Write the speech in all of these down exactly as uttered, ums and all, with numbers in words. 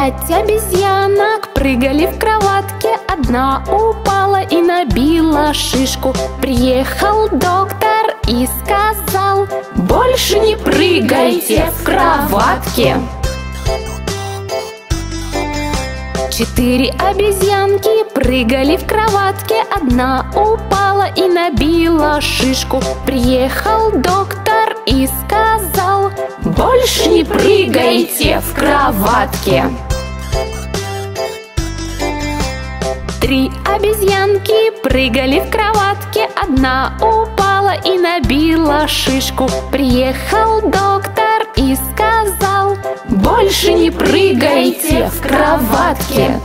Пять обезьянок прыгали в кроватке. Одна упала и набила шишку. Приехал доктор и сказал: больше не прыгайте в кроватке. Четыре обезьянки прыгали в кроватке. Одна упала и набила шишку. Приехал доктор и сказал: больше не прыгайте в кроватке. Три обезьянки прыгали в кроватке. Одна упала и набила шишку. Приехал доктор и сказал: больше не прыгайте в кроватке.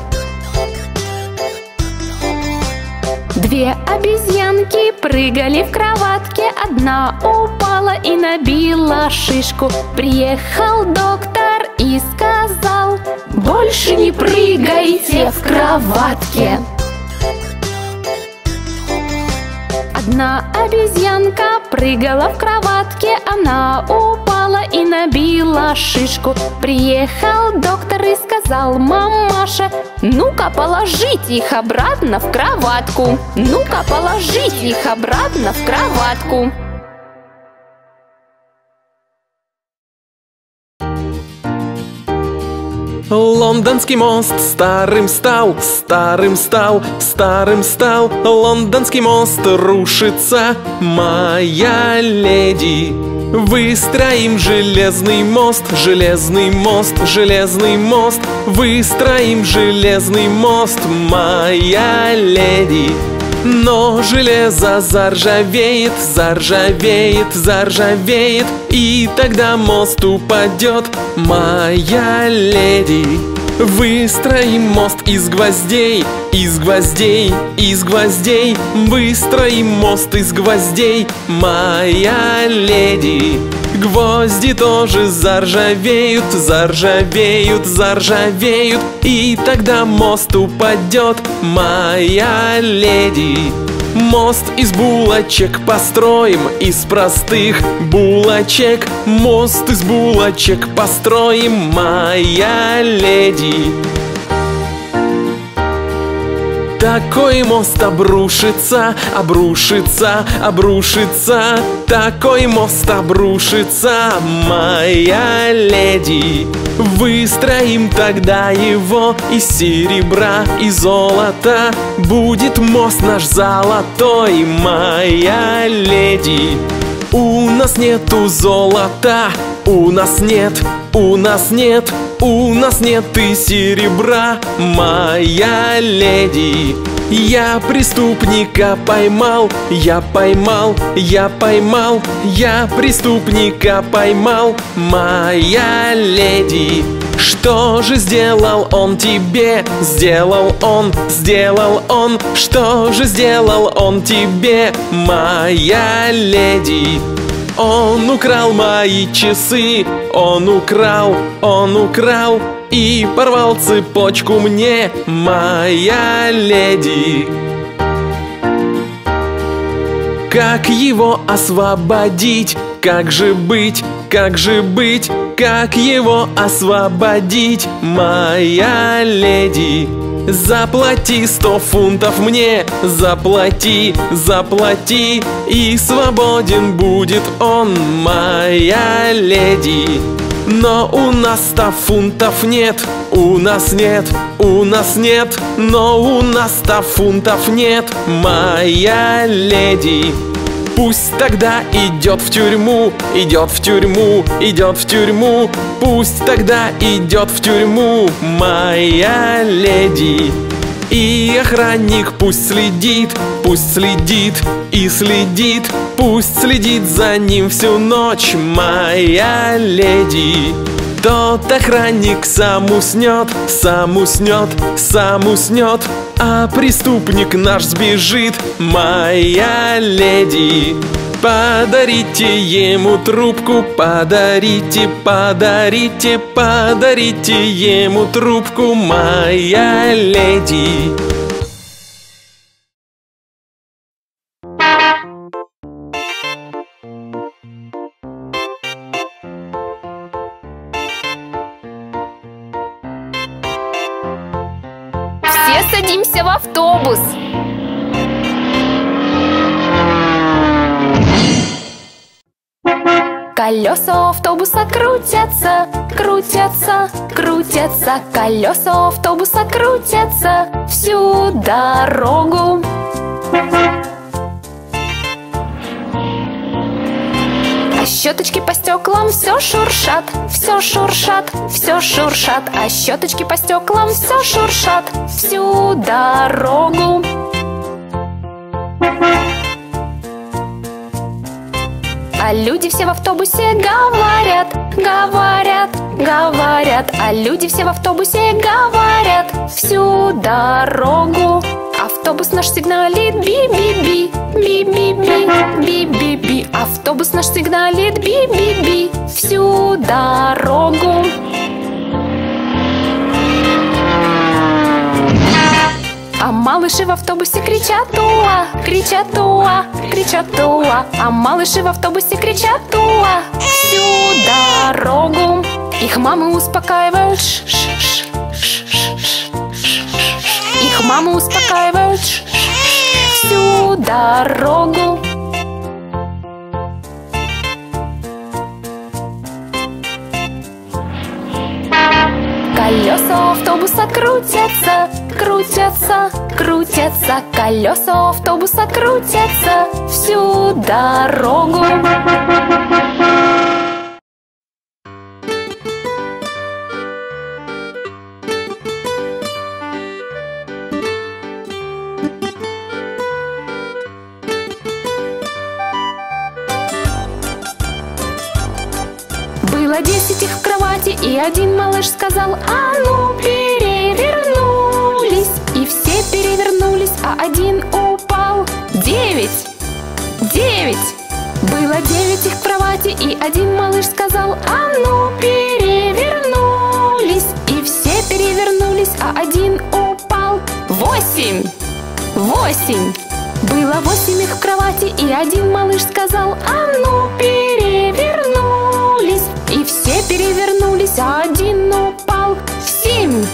Две обезьянки прыгали в кроватке. Одна упала и набила шишку. Приехал доктор и сказал: больше не прыгайте в кроватке. Одна обезьянка прыгала в кроватке. Она упала и набила шишку. Приехал доктор и сказал: мамаша, ну-ка положите их обратно в кроватку. Ну-ка положите их обратно в кроватку. Лондонский мост старым стал, старым стал, старым стал. Лондонский мост рушится, моя леди. Выстроим железный мост, железный мост, железный мост. Выстроим железный мост, моя леди. Но железо заржавеет, заржавеет, заржавеет, и тогда мост упадет, моя леди. Выстроим мост из гвоздей, из гвоздей, из гвоздей. Выстроим мост из гвоздей, моя леди. Гвозди тоже заржавеют, заржавеют, заржавеют, и тогда мост упадет, моя леди. Мост из булочек построим, из простых булочек. Мост из булочек построим, моя леди. Такой мост обрушится, обрушится, обрушится. Такой мост обрушится, моя леди. Выстроим тогда его из серебра и золота. Будет мост наш золотой, моя леди. У нас нету золота, у нас нет, у нас нет, у нас нет и серебра, моя леди. Я преступника поймал, я поймал, я поймал, я преступника поймал, моя леди. Что же сделал он тебе? Сделал он, сделал он. Что же сделал он тебе, моя леди? Он украл мои часы, он украл, он украл и порвал цепочку мне, моя леди. Как его освободить? Как же быть? Как же быть? Как его освободить, моя леди? Заплати сто фунтов мне, заплати, заплати, и свободен будет он, моя леди. Но у нас ста фунтов нет, у нас нет, у нас нет, но у нас ста фунтов нет, моя леди. Пусть тогда идет в тюрьму, идет в тюрьму, идет в тюрьму. Пусть тогда идет в тюрьму, моя леди. И охранник пусть следит, пусть следит и следит. Пусть следит за ним всю ночь, моя леди. Тот охранник сам уснет, сам уснет, сам уснет, а преступник наш сбежит, моя леди. Подарите ему трубку, подарите, подарите, подарите ему трубку, моя леди. садимся в автобус. Колеса автобуса крутятся, крутятся, крутятся. Колеса автобуса крутятся всю дорогу. А щеточки по стеклам все шуршат, все шуршат, все шуршат. А щеточки по стеклам все шуршат всю дорогу. А люди все в автобусе говорят, говорят, говорят. А люди все в автобусе говорят всю дорогу. Автобус наш сигналит би-би-би, би-би-би, би-би-би. Автобус наш сигналит би-би-би всю дорогу. А малыши в автобусе кричат уа, кричат уа, кричат уа. А малыши в автобусе кричат уа всю дорогу. Их мамы успокаивают, ш-ш-ш, ш-ш-ш. Их мамы успокаивают всю дорогу. Колеса автобуса крутятся, крутятся, крутятся. Колеса автобуса крутятся всю дорогу. Было десять их в кровати, и один малыш сказал: а ну, перевернулись. И все перевернулись, а один упал. Девять, девять. Было девять их в кровати, и один малыш сказал: а ну, перевернулись. И все перевернулись, а один упал. Восемь, восемь. Было восемь их в кровати, и один малыш сказал: а ну, перевернулись. И все перевернулись, а один упал. Семь,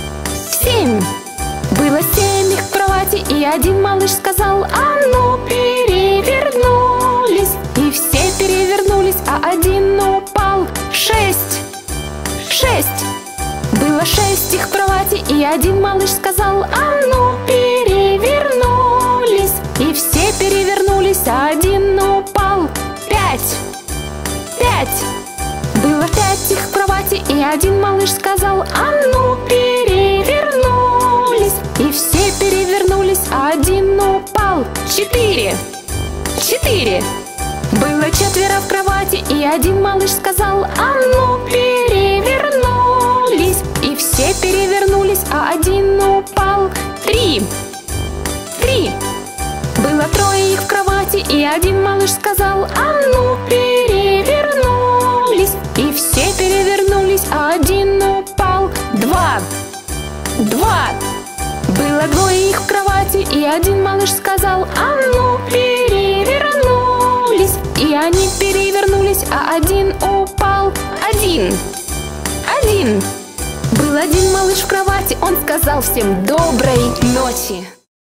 семь. Было семь их в кровати, и один малыш сказал: а ну, перевернулись. И все перевернулись, а один упал. Шесть, шесть. Было шесть их в кровати, и один малыш сказал: а ну, перевернулись. И все перевернулись, а один упал. Пять, пять. Было пять их в кровати, и один малыш сказал: а ну, перевернулись. И все перевернулись, а один упал. Четыре, четыре. Было четверо в кровати, и один малыш сказал: а ну, перевернулись. И все перевернулись, а один упал. Три, три. Было трое их в кровати, и один малыш сказал: а ну, перевернулись. И все перевернулись, а один упал. Два, два. Было двое их в кровати, и один малыш сказал: а ну, перевернулись. И они перевернулись, а один упал. Один, один. Был один малыш в кровати, он сказал всем доброй ночи.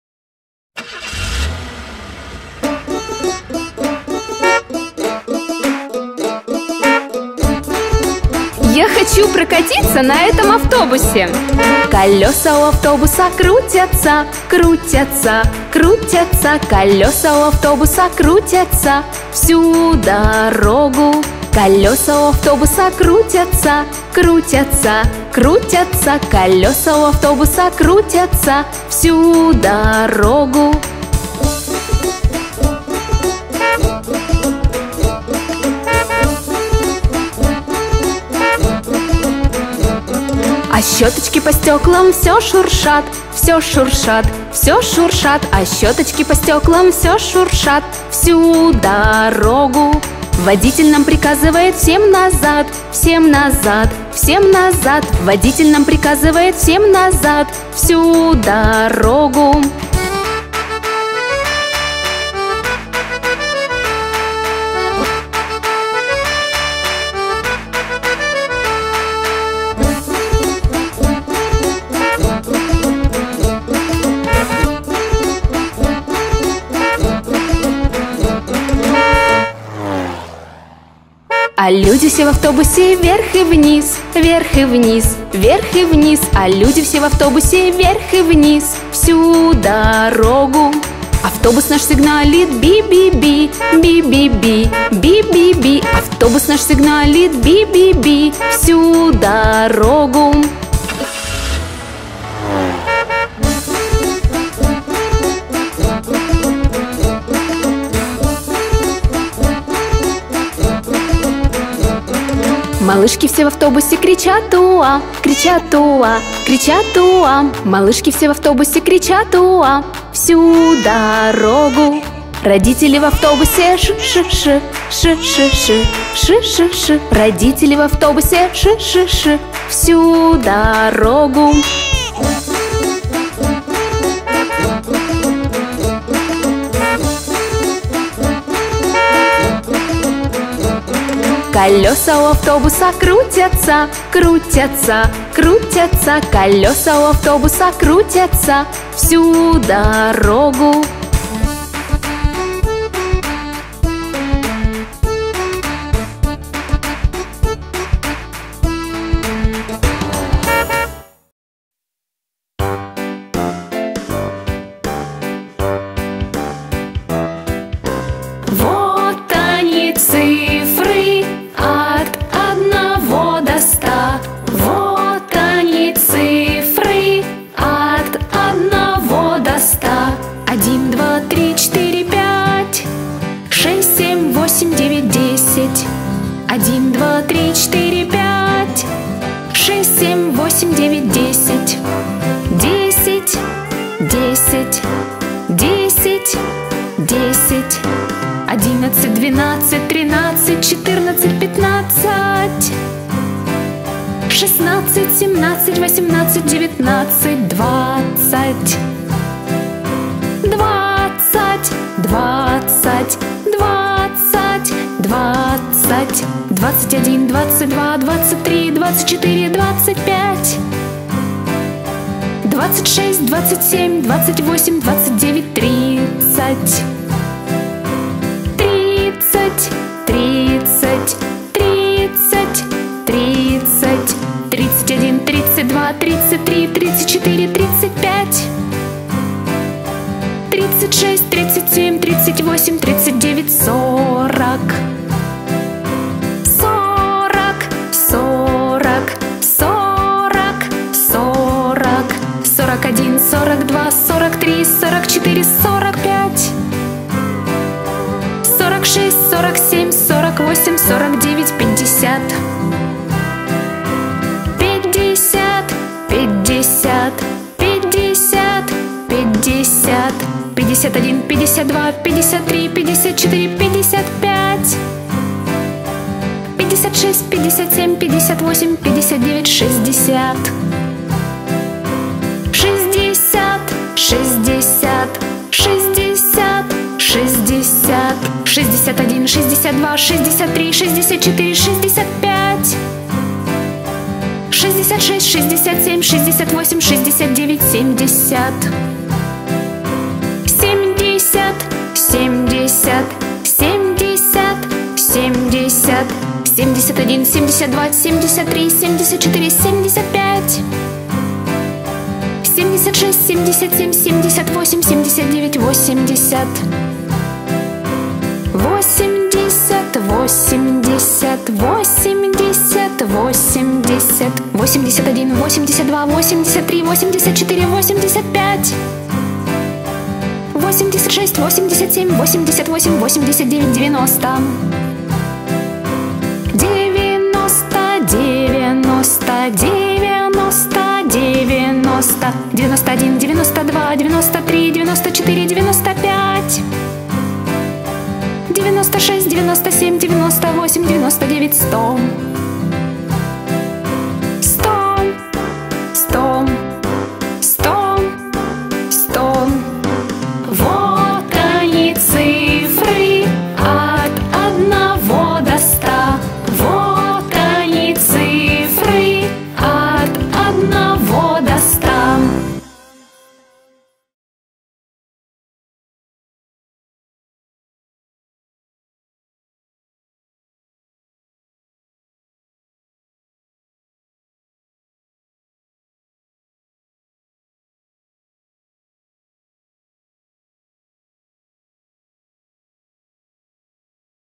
Я хочу прокатиться на этом автобусе. Колеса у автобуса крутятся, крутятся, крутятся. Колеса у автобуса крутятся всю дорогу. Колеса у автобуса крутятся, крутятся, крутятся. Колеса у автобуса крутятся всю дорогу. А щеточки по стеклам все шуршат, все шуршат, все шуршат. А щеточки по стеклам все шуршат всю дорогу. Водитель нам приказывает всем назад, всем назад, всем назад. Водитель нам приказывает всем назад всю дорогу. А люди все в автобусе вверх и вниз, вверх и вниз, вверх и вниз. А люди все в автобусе вверх и вниз всю дорогу. Автобус наш сигналит би-би-би, би-би-би, би-би-би. Автобус наш сигналит би-би-би всю дорогу. Малышки все в автобусе кричат уа, кричат уа, кричат уа. Малышки все в автобусе кричат уа всю дорогу. Родители в автобусе ш-ш-ш, ш-ш-ш, ш-ш-ш. Родители в автобусе ш-ш-ш всю дорогу. Колеса у автобуса крутятся, крутятся, крутятся. Колеса у автобуса крутятся всю дорогу. Вот они цифры от одного до ста. Вот они цифры от одного до ста. Один, два, три, четыре, пять, шесть, семь, восемь, девять, десять. Один, два, три, четыре, пять, шесть, семь, восемь, девять, десять. Десять, десять, десять, десять. Одиннадцать, двенадцать, тринадцать, четырнадцать, пятнадцать, шестнадцать, семнадцать, восемнадцать, девятнадцать, двадцать, двадцать, двадцать, двадцать, двадцать, двадцать один, двадцать два, двадцать три, двадцать четыре, двадцать пять, двадцать шесть, двадцать семь, двадцать восемь, двадцать девять, тридцать. Тридцать, тридцать, тридцать, тридцать один, тридцать два, тридцать три, тридцать четыре, тридцать пять, тридцать шесть, тридцать семь, тридцать восемь, тридцать девять, сорок, сорок, сорок, сорок, сорок, сорок один, сорок два, сорок три, сорок четыре, сорок пять, сорок шесть, сорок семь, сорок восемь, сорок девять, пятьдесят, пятьдесят, пятьдесят, пятьдесят, пятьдесят, пятьдесят один, пятьдесят два, пятьдесят три, пятьдесят четыре, пятьдесят пять, пятьдесят шесть, пятьдесят семь, пятьдесят восемь, пятьдесят девять, шестьдесят, шестьдесят, шестьдесят, шестьдесят, шестьдесят, шестьдесят один, шестьдесят два, шестьдесят три, шестьдесят четыре, шестьдесят пять, шестьдесят шесть, шестьдесят семь, шестьдесят восемь, шестьдесят девять, семьдесят, семьдесят, семьдесят, семьдесят, семьдесят, семьдесят один, семьдесят два, семьдесят три, семьдесят четыре, семьдесят пять, семьдесят шесть, семьдесят семь, семьдесят восемь, семьдесят девять, восемьдесят, восемьдесят, восемьдесят, восемьдесят, восемьдесят, восемьдесят один, восемьдесят два, восемьдесят три, восемьдесят четыре, восемьдесят пять, восемьдесят шесть, восемьдесят семь, восемьдесят восемь, восемьдесят девять, девяносто, девяносто, девяносто, девяносто, девяносто, девяносто один, девяносто два, девяносто три, девяносто четыре, девяносто пять, девяносто шесть, девяносто семь, девяносто восемь, девяносто девять, сто.